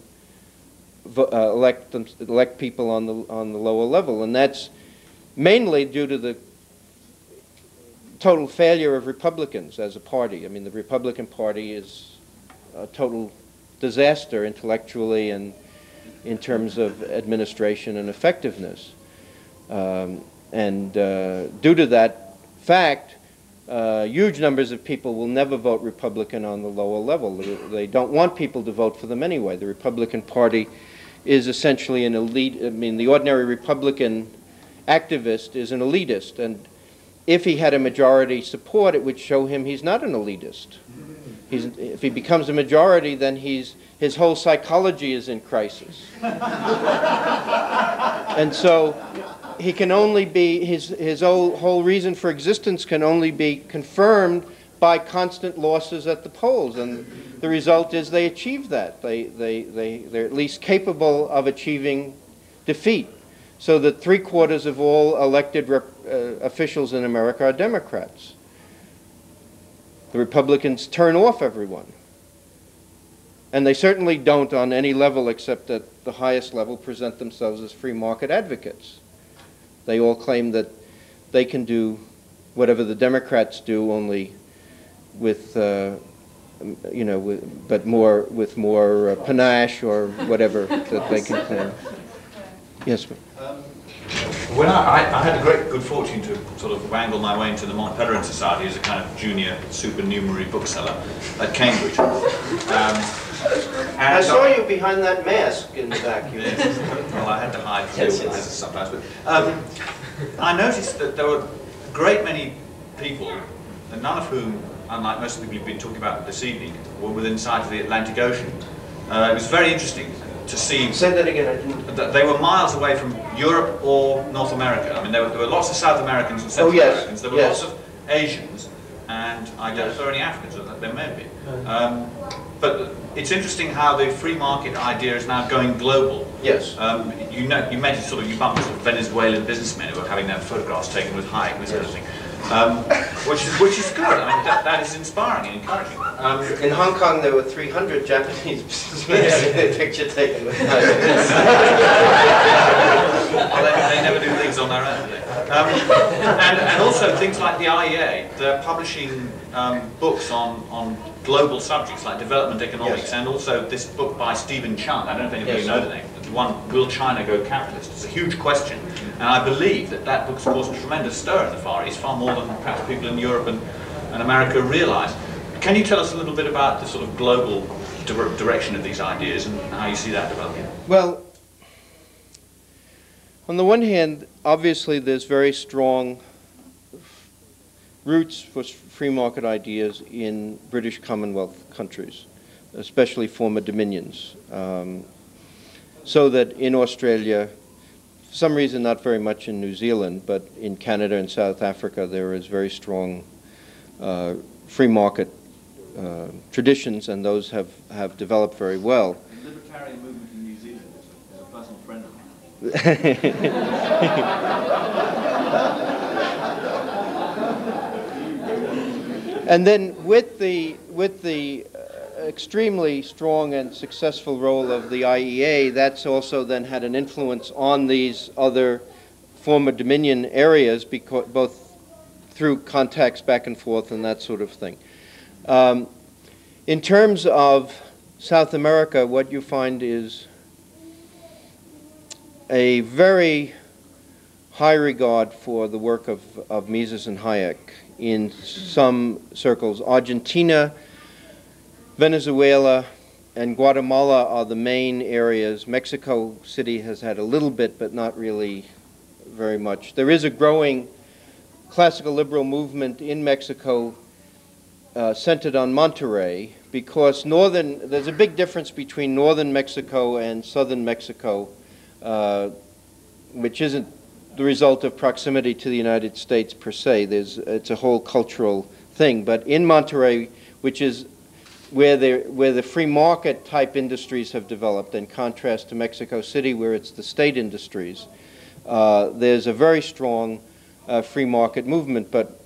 elect people on the lower level. And that's mainly due to the total failure of Republicans as a party. I mean, the Republican Party is a total disaster intellectually and in terms of administration and effectiveness. Due to that fact, huge numbers of people will never vote Republican on the lower level. They don't want people to vote for them anyway. The Republican Party is essentially an elite. I mean, the ordinary Republican activist is an elitist, and if he had a majority support, it would show him he's not an elitist. If he becomes a majority, then his whole psychology is in crisis. And so he can only be, his whole reason for existence can only be confirmed by constant losses at the polls. And the result is they achieve that. They're at least capable of achieving defeat. So that 3/4 of all elected officials in America are Democrats. The Republicans turn off everyone. And they certainly don't on any level except at the highest level present themselves as free market advocates. They all claim that they can do whatever the Democrats do, only with, but with more panache or whatever that they can claim. Yes, ma'am. When I had the great good fortune to sort of wangle my way into the Mont Pelerin Society as a kind of junior supernumerary bookseller at Cambridge. I saw you behind that mask in the back. Well, I had to hide from the organizers sometimes. But I noticed that there were a great many people, and none of whom, unlike most of the people you've been talking about this evening, were within sight of the Atlantic Ocean. It was very interesting to see. Say that again. I didn't. They were miles away from Europe or North America. I mean, there were lots of South Americans and Central Americans. There were lots of Asians, and I don't know if there are any Africans. There may be. But it's interesting how the free market idea is now going global. Yes. You mentioned sort of, you bumped into Venezuelan businessmen who are having their photographs taken with Hayek, this kind of thing. Which is good. I mean, that is inspiring and encouraging. In Hong Kong, there were 300 Japanese businessmen having their picture taken with Hayek. Well, they never do things on their own, do they? And also things like the IEA, they're publishing books on global subjects like development economics, Yes. and also this book by Stephen Chung, I don't know if anybody Yes. know the name, the one, Will China Go Capitalist? It's a huge question, and I believe that that book's caused a tremendous stir in the Far East, far more than perhaps people in Europe and America realise. Can you tell us a little bit about the sort of global direction of these ideas and how you see that developing? Well, on the one hand, obviously there's very strong roots for free market ideas in British Commonwealth countries, especially former dominions. So that in Australia, for some reason not very much in New Zealand, but in Canada and South Africa there is very strong free market traditions, and those have developed very well. The libertarian movement in New Zealand is a personal friend of And then with the extremely strong and successful role of the IEA, that's also then had an influence on these other former Dominion areas, because both through contacts back and forth and that sort of thing. In terms of South America, what you find is a very high regard for the work of Mises and Hayek in some circles. Argentina, Venezuela, and Guatemala are the main areas. Mexico City has had a little bit, but not really very much. There is a growing classical liberal movement in Mexico centered on Monterrey, because there's a big difference between northern Mexico and southern Mexico, which isn't the result of proximity to the United States per se. It's a whole cultural thing. But in Monterrey, which is where the free market type industries have developed, in contrast to Mexico City, where it's the state industries, there's a very strong free market movement, but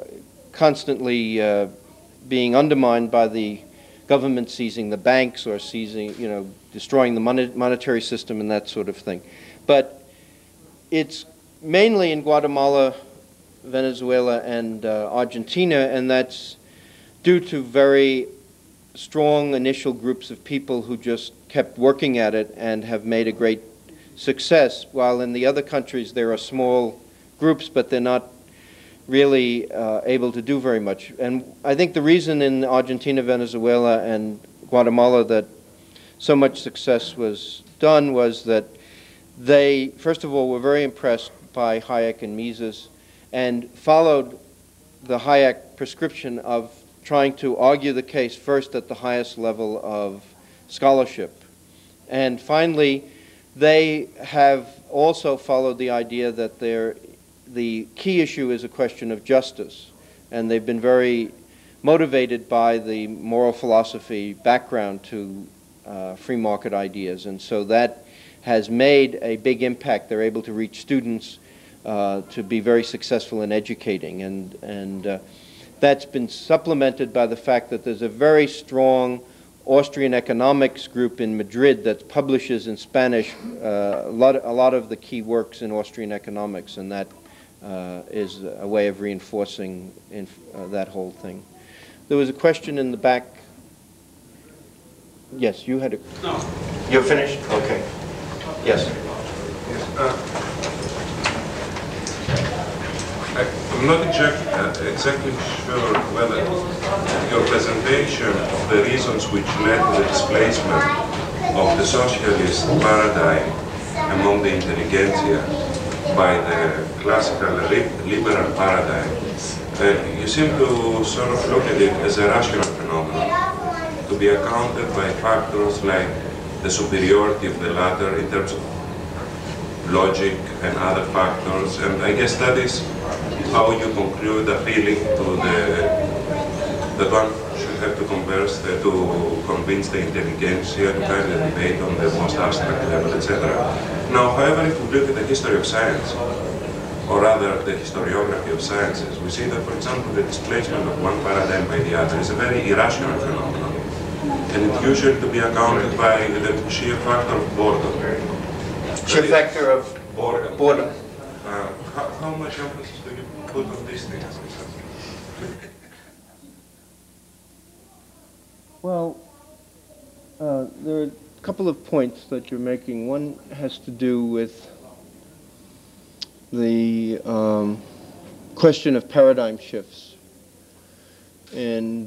constantly being undermined by the government seizing the banks or destroying the monetary system and that sort of thing. But it's mainly in Guatemala, Venezuela, and Argentina, and that's due to very strong initial groups of people who just kept working at it and have made a great success, while in the other countries there are small groups, but they're not really able to do very much. And I think the reason in Argentina, Venezuela, and Guatemala that so much success was done was that they, first of all, were very impressed by Hayek and Mises and followed the Hayek prescription of trying to argue the case first at the highest level of scholarship. And finally, they have also followed the idea that the key issue is a question of justice. And they've been very motivated by the moral philosophy background to free market ideas. And so that has made a big impact. They're able to reach students to be very successful in educating. And that's been supplemented by the fact that there's a very strong Austrian economics group in Madrid that publishes in Spanish a lot of the key works in Austrian economics, and that is a way of reinforcing that whole thing. There was a question in the back. Yes, you had a... No. You're finished? Okay. Yes. I'm not exactly sure whether your presentation of the reasons which led to the displacement of the socialist paradigm among the intelligentsia by the classical liberal paradigm, you seem to sort of look at it as a rational phenomenon, to be accounted by factors like the superiority of the latter in terms of logic and other factors, and I guess that is how you conclude appealing to that one should have to convince the intelligentsia to kind of debate on the most abstract level, etc. Now, however, if we look at the history of science, or rather the historiography of sciences, we see that, for example, the displacement of one paradigm by the other is a very irrational phenomenon, and it usually to be accounted by the sheer factor of boredom. Sheer factor of boredom. how much emphasis do you put on these things? Well, there are a couple of points that you're making. One has to do with the question of paradigm shifts. And,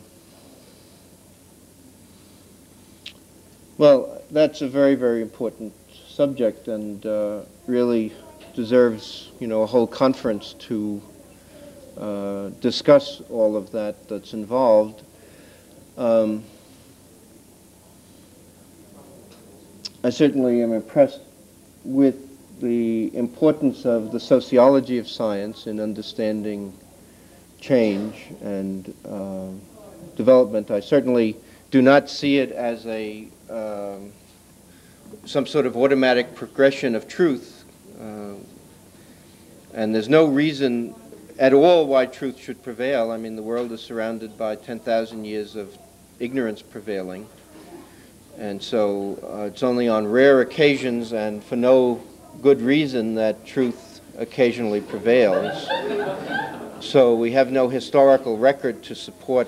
well, that's a very, very important subject and really deserves, you know, a whole conference to discuss all of that that's involved. I certainly am impressed with the importance of the sociology of science in understanding change and development. I certainly do not see it as a some sort of automatic progression of truth, and there's no reason at all why truth should prevail. I mean, the world is surrounded by 10,000 years of ignorance prevailing, and so it's only on rare occasions and for no good reason that truth occasionally prevails. So we have no historical record to support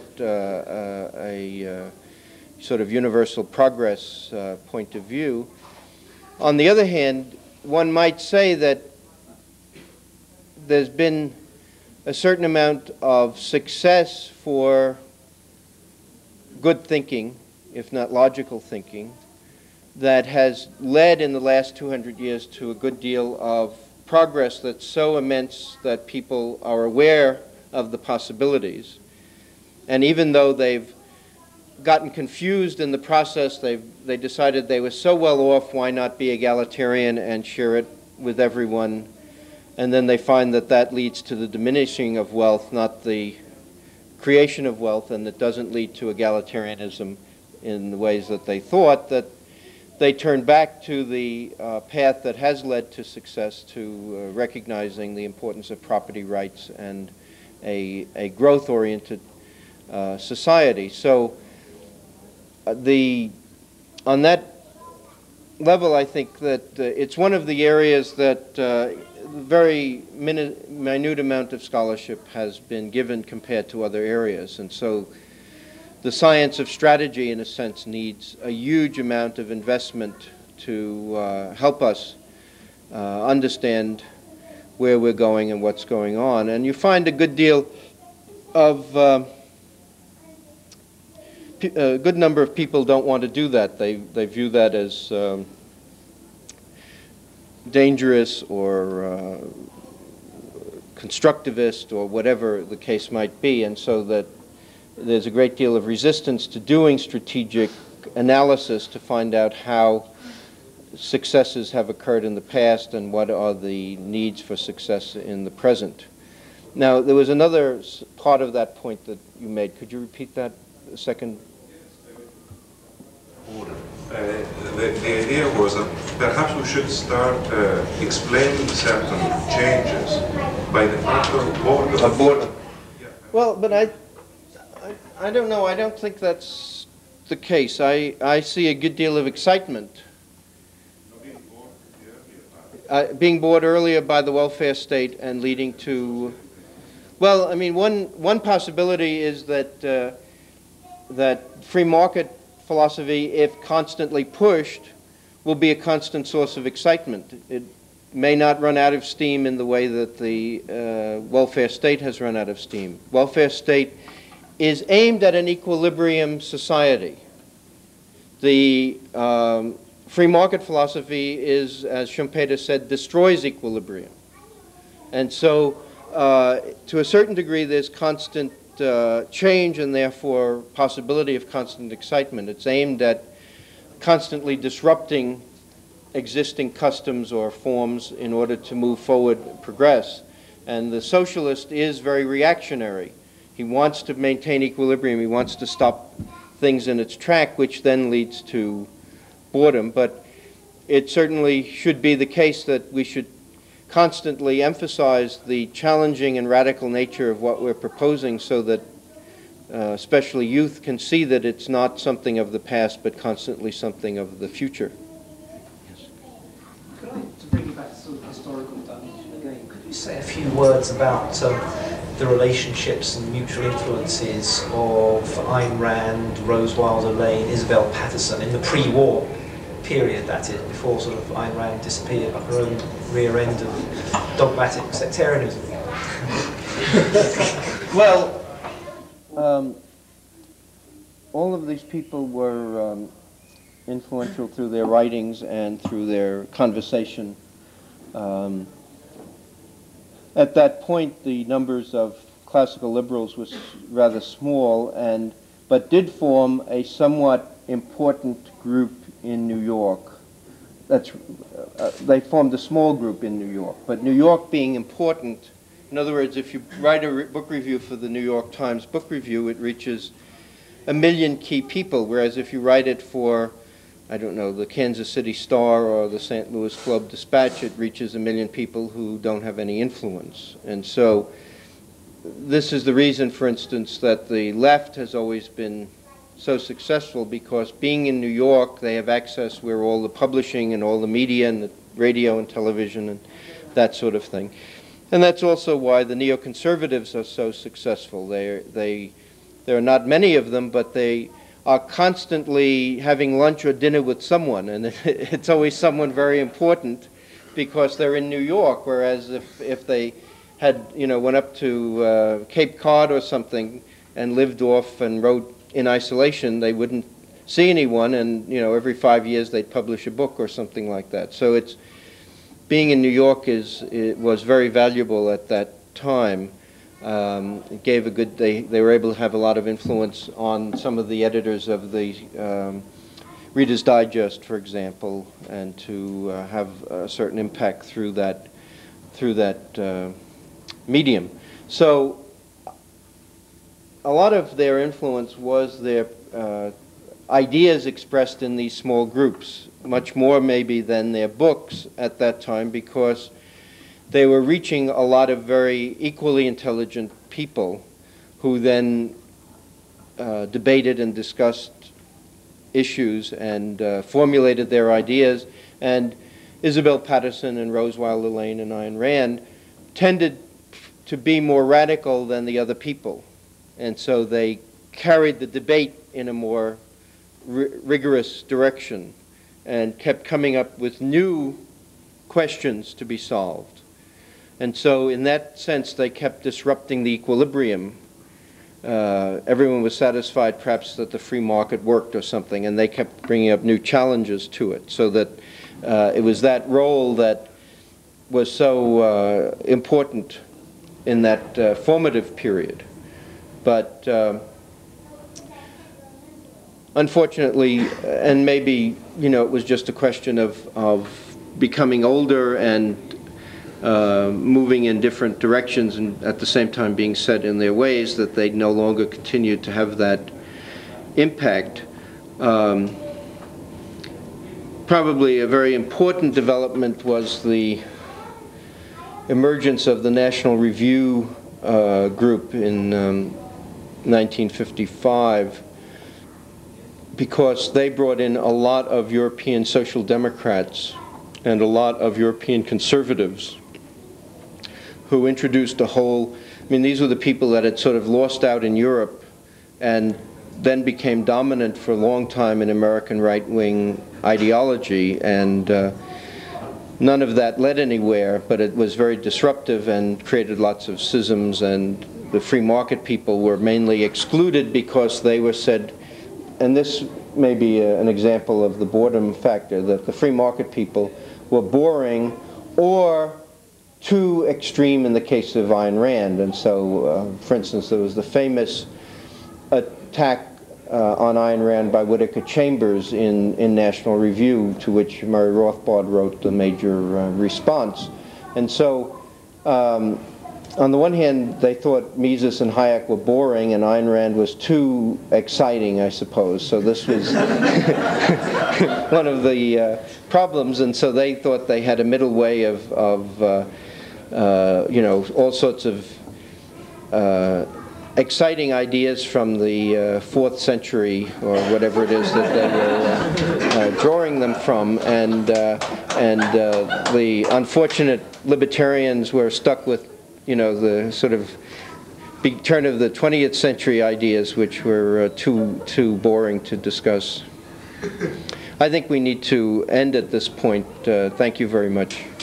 a sort of universal progress point of view. On the other hand, one might say that there's been a certain amount of success for good thinking, if not logical thinking, that has led in the last 200 years to a good deal of progress that's so immense that people are aware of the possibilities. And even though they've gotten confused in the process, they decided they were so well off, why not be egalitarian and share it with everyone? And then they find that that leads to the diminishing of wealth, not the creation of wealth, and it doesn't lead to egalitarianism in the ways that they thought, that they turn back to the path that has led to success, to recognizing the importance of property rights and a growth-oriented society. So on that level, I think that it's one of the areas that very minute amount of scholarship has been given compared to other areas. And so the science of strategy, in a sense, needs a huge amount of investment to help us understand where we're going and what's going on. And you find a good deal of, a good number of people don't want to do that. They view that as dangerous or constructivist or whatever the case might be, and so that there's a great deal of resistance to doing strategic analysis to find out how successes have occurred in the past and what are the needs for success in the present. Now, there was another part of that point that you made. Could you repeat that a second? The idea was that perhaps we should start explaining certain changes by the factor of border. Well, but I don't know. I don't think that's the case. I see a good deal of excitement. Being bored earlier by the welfare state and leading to, well, I mean, one possibility is that that free market philosophy, if constantly pushed, will be a constant source of excitement. It may not run out of steam in the way that the welfare state has run out of steam. Welfare state is aimed at an equilibrium society. The free market philosophy is, as Schumpeter said, destroys equilibrium. And so, to a certain degree, there's constant change and therefore possibility of constant excitement. It's aimed at constantly disrupting existing customs or forms in order to move forward, progress. And the socialist is very reactionary. He wants to maintain equilibrium. He wants to stop things in its track, which then leads to boredom. But it certainly should be the case that we should constantly emphasize the challenging and radical nature of what we're proposing so that especially youth can see that it's not something of the past but constantly something of the future. Yes. Could I, to bring you back to sort of historical dimension again, could you say a few words about the relationships and mutual influences of Ayn Rand, Rose Wilder Lane, Isabel Patterson in the pre-war period, that is, before sort of Ayn Rand disappeared up her own rear end of dogmatic sectarianism? Well, all of these people were influential through their writings and through their conversation. At that point, the numbers of classical liberals was rather small, but did form a somewhat important group in New York. They formed a small group in New York, but New York being important, in other words, if you write a book review for the New York Times Book Review, it reaches 1 million key people, whereas if you write it for, I don't know, the Kansas City Star or the St. Louis Globe-Dispatch, it reaches 1 million people who don't have any influence. And so this is the reason, for instance, that the left has always been so successful, because being in New York, they have access where all the publishing and all the media and the radio and television and that sort of thing. And that's also why the neoconservatives are so successful. There are not many of them, but they are constantly having lunch or dinner with someone, and it's always someone very important because they're in New York, whereas if they had, went up to Cape Cod or something and lived off and wrote in isolation, they wouldn't see anyone, and every 5 years they'd publish a book or something like that. So being in New York was very valuable at that time. It gave they were able to have a lot of influence on some of the editors of the Reader's Digest, for example, and to have a certain impact through that medium. So a lot of their influence was their ideas expressed in these small groups, much more maybe than their books at that time, because they were reaching a lot of very equally intelligent people who then debated and discussed issues and formulated their ideas. And Isabel Patterson and Rose Wilder Lane and Ayn Rand tended to be more radical than the other people. And so they carried the debate in a more rigorous direction and kept coming up with new questions to be solved. And so in that sense, they kept disrupting the equilibrium. Everyone was satisfied perhaps that the free market worked or something, and they kept bringing up new challenges to it, so that it was that role that was so important in that formative period. But unfortunately, and maybe it was just a question of becoming older and moving in different directions, and at the same time being set in their ways, that they no longer continued to have that impact. Probably a very important development was the emergence of the National Review group in 1955, because they brought in a lot of European social democrats and a lot of European conservatives who introduced a whole, these were the people that had sort of lost out in Europe and then became dominant for a long time in American right-wing ideology, and none of that led anywhere, but it was very disruptive and created lots of schisms, and the free market people were mainly excluded because they were said, and this may be an example of the boredom factor, that the free market people were boring or too extreme in the case of Ayn Rand. And so, for instance, there was the famous attack on Ayn Rand by Whittaker Chambers in National Review, to which Murray Rothbard wrote the major response. And so, on the one hand, they thought Mises and Hayek were boring and Ayn Rand was too exciting, I suppose. So this was one of the problems, and so they thought they had a middle way of all sorts of exciting ideas from the 4th century or whatever it is that they were drawing them from, and the unfortunate libertarians were stuck with, the sort of turn of the 20th century ideas, which were too boring to discuss. I think we need to end at this point. Thank you very much.